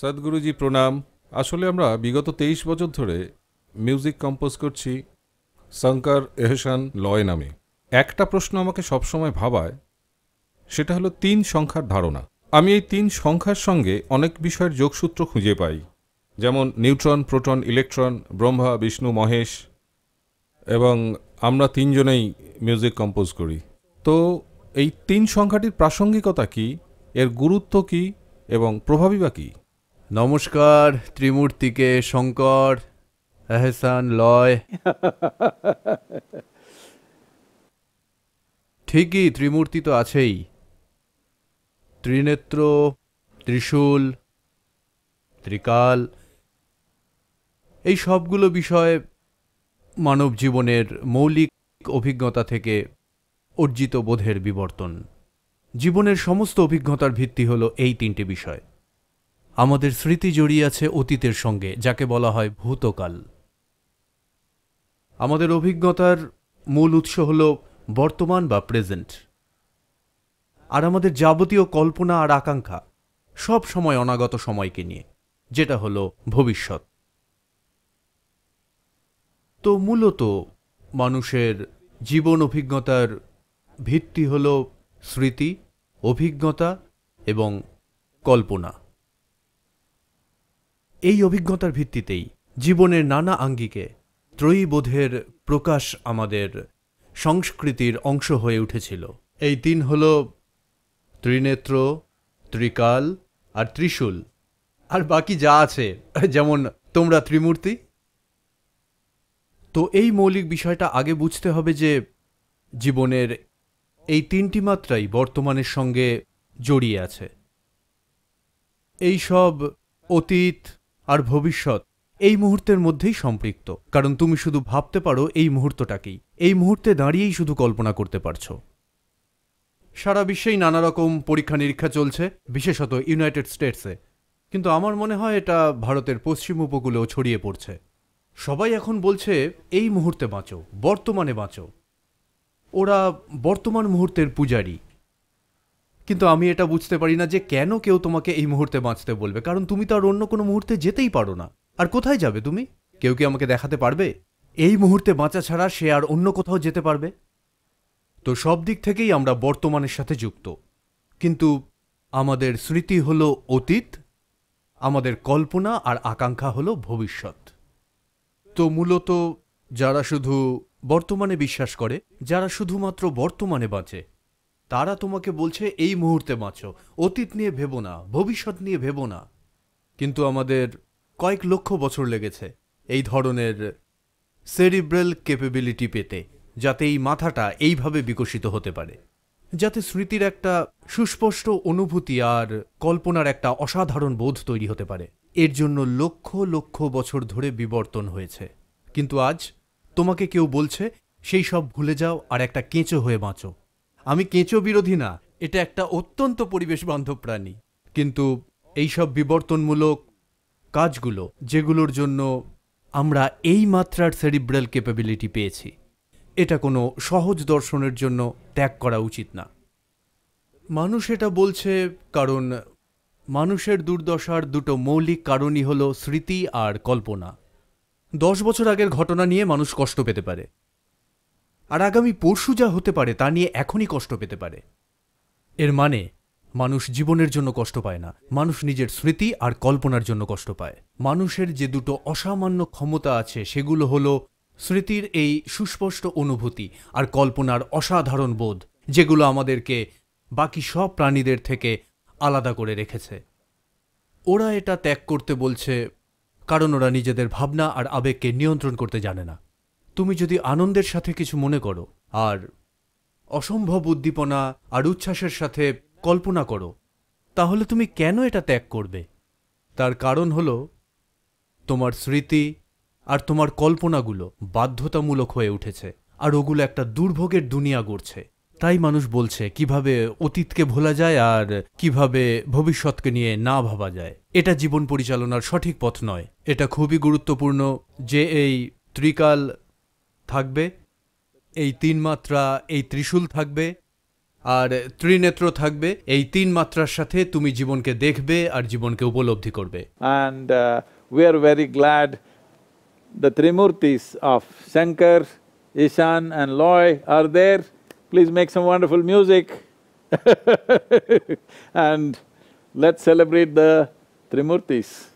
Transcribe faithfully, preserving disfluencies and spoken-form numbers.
সদ্গুরুজি প্রণাম। আসলে আমরা বিগত তেইশ বছর ধরে মিউজিক কম্পোজ করছি শঙ্কর এহসান লয় নামে। একটা প্রশ্ন আমাকে সবসময় ভাবায়, সেটা হলো তিন সংখ্যার ধারণা। আমি এই তিন সংখ্যার সঙ্গে অনেক বিষয়ের যোগসূত্র খুঁজে পাই, যেমন neutron, proton, electron, Brahma, Vishnu, Mahesh, এবং আমরা তিনজনেই মিউজিক কম্পোজ করি। তো এই তিন সংখ্যাটির প্রাসঙ্গিকতা কী, এর গুরুত্ব কী এবং প্রভাবই বা কী? নমস্কার ত্রিমূর্তিকে, শঙ্কর, এহসান, লয়। ঠিকই, ত্রিমূর্তি তো আছেই। ত্রিনেত্র, ত্রিশূল, ত্রিকাল, এই সবগুলো বিষয় মানব জীবনের মৌলিক অভিজ্ঞতা থেকে অর্জিত বোধের বিবর্তন। জীবনের সমস্ত অভিজ্ঞতার ভিত্তি হল এই তিনটি বিষয়। আমাদের স্মৃতি জড়িয়ে আছে অতীতের সঙ্গে, যাকে বলা হয় ভূতকাল। আমাদের অভিজ্ঞতার মূল উৎস হল বর্তমান বা প্রেজেন্ট। আর আমাদের যাবতীয় কল্পনা আর আকাঙ্ক্ষা সব সময় অনাগত সময়কে নিয়ে, যেটা হল ভবিষ্যৎ। তো মূলত মানুষের জীবন অভিজ্ঞতার ভিত্তি হল স্মৃতি, অভিজ্ঞতা এবং কল্পনা। এই অভিজ্ঞতার ভিত্তিতেই জীবনের নানা আঙ্গিকে ত্রয়ীবোধের প্রকাশ আমাদের সংস্কৃতির অংশ হয়ে উঠেছিল। এই তিন হল ত্রিনেত্র, ত্রিকাল আর ত্রিশূল, আর বাকি যা আছে, যেমন তোমরা ত্রিমূর্তি। তো এই মৌলিক বিষয়টা আগে বুঝতে হবে যে জীবনের এই তিনটি মাত্রাই বর্তমানের সঙ্গে জড়িয়ে আছে। এই সব অতীত আর ভবিষ্যৎ এই মুহূর্তের মধ্যেই সম্পৃক্ত, কারণ তুমি শুধু ভাবতে পারো এই মুহূর্তটাকেই, এই মুহূর্তে দাঁড়িয়েই শুধু কল্পনা করতে পারছো। সারা বিশ্বেই নানা রকম পরীক্ষা নিরীক্ষা চলছে, বিশেষত ইউনাইটেড স্টেটসে, কিন্তু আমার মনে হয় এটা ভারতের পশ্চিম উপকূলেও ছড়িয়ে পড়ছে। সবাই এখন বলছে এই মুহূর্তে বাঁচো, বর্তমানে বাঁচো। ওরা বর্তমান মুহূর্তের পূজারী। কিন্তু আমি এটা বুঝতে পারি না যে কেন কেউ তোমাকে এই মুহূর্তে বাঁচতে বলবে, কারণ তুমি তো আর অন্য কোনো মুহূর্তে যেতেই পারো না। আর কোথায় যাবে তুমি? কেউ কি আমাকে দেখাতে পারবে এই মুহূর্তে বাঁচা ছাড়া সে আর অন্য কোথাও যেতে পারবে? তো সব দিক থেকেই আমরা বর্তমানের সাথে যুক্ত, কিন্তু আমাদের স্মৃতি হলো অতীত, আমাদের কল্পনা আর আকাঙ্ক্ষা হলো ভবিষ্যৎ। তো মূলত যারা শুধু বর্তমানে বিশ্বাস করে, যারা শুধুমাত্র বর্তমানে বাঁচে, তারা তোমাকে বলছে এই মুহূর্তে বাঁচো, অতীত নিয়ে ভেবো না, ভবিষ্যৎ নিয়ে ভেবো না। কিন্তু আমাদের কয়েক লক্ষ বছর লেগেছে এই ধরনের সেরিব্রাল ক্যাপাবিলিটি পেতে, যাতে এই মাথাটা এইভাবে বিকশিত হতে পারে, যাতে স্মৃতির একটা সুস্পষ্ট অনুভূতি আর কল্পনার একটা অসাধারণ বোধ তৈরি হতে পারে। এর জন্য লক্ষ লক্ষ বছর ধরে বিবর্তন হয়েছে। কিন্তু আজ তোমাকে কেউ বলছে সেই সব ভুলে যাও আর একটা কেঁচো হয়ে বাঁচো। আমি কেঁচো বিরোধী না, এটা একটা অত্যন্ত পরিবেশ বান্ধব প্রাণী, কিন্তু এইসব বিবর্তনমূলক কাজগুলো, যেগুলোর জন্য আমরা এই মাত্রার সেরিব্রাল ক্যাপাবিলিটি পেয়েছি, এটা কোনো সহজ দর্শনের জন্য ত্যাগ করা উচিত না। মানুষ এটা বলছে কারণ মানুষের দুর্দশার দুটো মৌলিক কারণই হলো স্মৃতি আর কল্পনা। দশ বছর আগের ঘটনা নিয়ে মানুষ কষ্ট পেতে পারে, আর আগামী পরশু যা হতে পারে তা নিয়ে এখনই কষ্ট পেতে পারে। এর মানে মানুষ জীবনের জন্য কষ্ট পায় না, মানুষ নিজের স্মৃতি আর কল্পনার জন্য কষ্ট পায়। মানুষের যে দুটো অসামান্য ক্ষমতা আছে, সেগুলো হলো স্মৃতির এই সুস্পষ্ট অনুভূতি আর কল্পনার অসাধারণ বোধ, যেগুলো আমাদেরকে বাকি সব প্রাণীদের থেকে আলাদা করে রেখেছে। ওরা এটা ত্যাগ করতে বলছে কারণ ওরা নিজেদের ভাবনা আর আবেগকে নিয়ন্ত্রণ করতে জানে না। তুমি যদি আনন্দের সাথে কিছু মনে করো আর অসম্ভব উদ্দীপনা আর উচ্ছ্বাসের সাথে কল্পনা করো, তাহলে তুমি কেন এটা ত্যাগ করবে? তার কারণ হলো তোমার স্মৃতি আর তোমার কল্পনাগুলো বাধ্যতামূলক হয়ে উঠেছে, আর ওগুলো একটা দুর্ভোগের দুনিয়া গড়ছে। তাই মানুষ বলছে কিভাবে অতীতকে ভোলা যায় আর কিভাবে ভবিষ্যৎকে নিয়ে না ভাবা যায়। এটা জীবন পরিচালনার সঠিক পথ নয়। এটা খুবই গুরুত্বপূর্ণ যে এই ত্রিকাল থাকবে, এই তিন মাত্রা, এই ত্রিশূল থাকবে, আর ত্রিনেত্র থাকবে, এই তিন মাত্রার সাথে তুমি জীবনকে দেখবে আর জীবনকে উপলব্ধি করবে। And uh, we are very glad the Trimurtis of Shankar, Ishan and Loy are there. Please make some wonderful music and let's celebrate the Trimurtis.